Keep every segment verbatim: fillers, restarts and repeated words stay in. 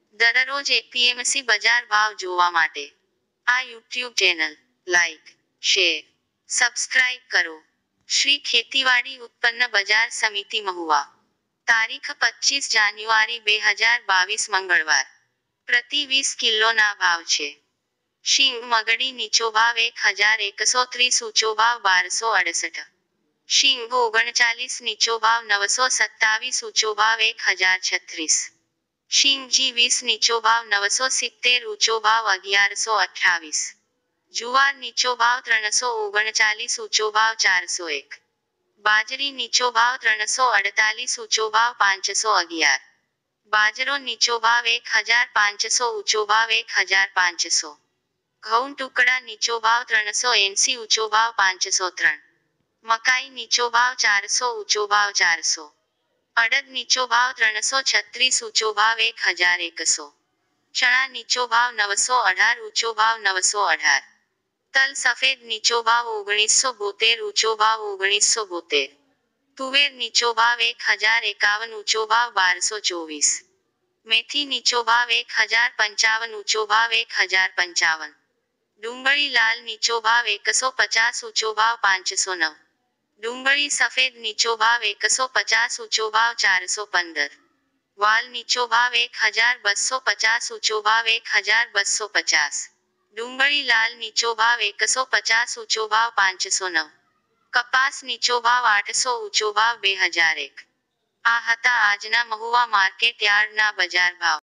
દરરોજ એપીએમસી બજાર ભાવ જોવા માટે આ YouTube channel like, share, subscribe કરો. શ્રી ખેતીવાડી ઉત્પન્ન બજાર સમિતિ મહુવા. તારીખ પચીસ જાન્યુઆરી બે હજાર બાવીસ મંગળવાર. પ્રતિ વીસ કિલોના ભાવ છે. શીંગ મગડી નીચો ભાવ એક હજાર એકસો ત્રીસ, ઊંચો ભાવ બારસો અડસઠ. શીંગ ઓગણચાલીસ, નીચો ભાવ નવસો સત્તાવીસ, ઊંચો ભાવ એક હજાર છત્રીસ. શીંગ જી વીસ, નીચો ભાવ નવસો સિત્તેર, ઊંચો ભાવ અગિયારસો અઠ્ઠાવીસ. જુવાર નીચો ભાવ ત્રણસો ઓગણચાલીસ, ઊંચો ભાવ ચારસો એક. બાજરી નીચો ભાવ ત્રણસો અડતાલીસ, ઊંચો ભાવ પાંચસો અગિયાર. બાજરો નીચો ભાવ એક હજાર પાંચસો, ઊંચો ભાવ એક હજાર પાંચસો. ઘઉં ટુકડા નીચો ભાવ ત્રણસો એંસી, ઊંચો ભાવ પાંચસો ત્રણ. મકાઈ નીચો ભાવ ચારસો, ઊંચો ભાવ ચારસો. અડદ નીચો ભાવ ત્રણસો છત્રીસ, ઊંચો ભાવ એક હજાર એકસો. ચણા નીચો ભાવ નવસો અઢાર, ઊંચો ભાવ નવસો અઢાર. તલ સફેદ નીચો ભાવ ઓગણીસો બોતેર, ઊંચો ભાવ ઓગણીસો બોતેર. તુવેર નીચો ભાવ એક હજાર એકાવન, ઊંચો ભાવ બારસો ચોવીસ. મેથી નીચો ભાવ એક હજાર પંચાવન, ઊંચો ભાવ એક હજાર પંચાવન. ડુંગળી લાલ નીચો ભાવ એકસો પચાસ, ઊંચો ભાવ પાંચસો નવ. ડુંગળી સફેદ નીચો ભાવ એકસો પચાસ, ઊંચો ભાવ ચારસો પંદર. વાલ નીચો ભાવ એક હજાર બસો પચાસ, ઊંચો ભાવ એક હજાર બસો પચાસ. ડુંગળી લાલ નીચો ભાવ એકસો પચાસ, ઊંચો ભાવ પાંચસો નવ. કપાસ નીચો ભાવ આઠસો, ઊંચો ભાવ બે હજાર એક. આ હતા આજના મહુવા માર્કેટ યાર્ડના બજાર ભાવ.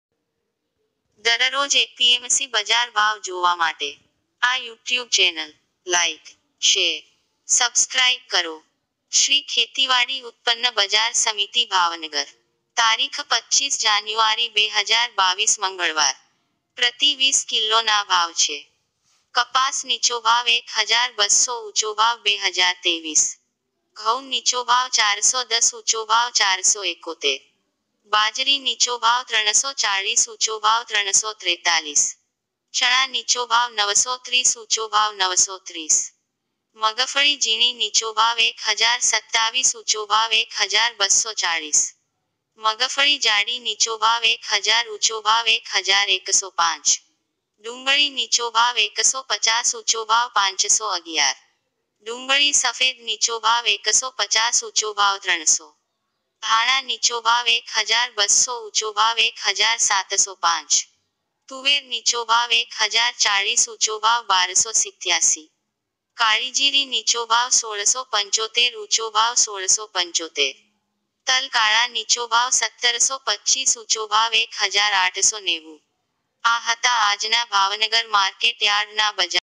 દરરોજ એપીએમસી બજાર ભાવ જોવા માટે આ YouTube channel like, share, subscribe કરો. શ્રી ખેતીવાડી ઉત્પન્ન બજાર સમિતિ ભાવનગર. તારીખ પચીસ જાન્યુઆરી બે હજાર બાવીસ મંગળવાર. પ્રતિ વીસ કિલોના ભાવ છે. કપાસ નીચો ભાવ એક હજાર બસો, ઊંચો ભાવ બે હજાર ત્રેવીસ. ઘઉં નીચો ભાવ ચારસો દસ, ઊંચો ભાવ ચારસો એકોતેર. બાજરી નીચો ભાવ ત્રણસો ચાળીસ, ઊંચો ભાવ ત્રણસો ત્રેતાલીસ. ચણા નીચો ભાવ નવસો ત્રીસ, ઊંચો ભાવ નવસો ત્રીસ. મગફળી ઝીણી નીચો ભાવ એક હજાર સત્તાવીસ, ઊંચો ભાવ એક હજાર બસો ચાળીસ. મગફળી જાડી નીચો ભાવ એક હજાર, ઊંચો ભાવ એક હજાર એકસો પાંચ. ડુંગળી નીચો ભાવ એકસો પચાસ, ઊંચો ભાવ પાંચસો અગિયાર. ડુંગળી સફેદ નીચો ભાવ એકસો પચાસ, ઊંચો ભાવ ત્રણસો. ધાણા નીચો ભાવ એક હજાર બસો, ઊંચો ભાવ એક હજાર સાતસો પાંચ. તુવેર નીચો ભાવ એક હજાર ચાળીસ, ઊંચો ભાવ બારસો સિત્યાસી. કાળી જીરી નીચો ભાવ સોળસો પંચોતેર, ઊંચો ભાવ સોળસો પંચોતેર. તલ કાળા નીચો ભાવ સત્તરસો પચીસ, ઊંચો ભાવ એક હજાર આઠસો નેવું. આ હતા આજના ભાવનગર માર્કેટ યાર્ડના બજાર